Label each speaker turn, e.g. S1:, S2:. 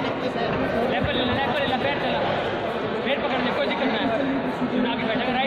S1: Left ले ला, पैर चला, पैर पकड़ ले, कोई दिक्कत नहीं है। आगे बैठा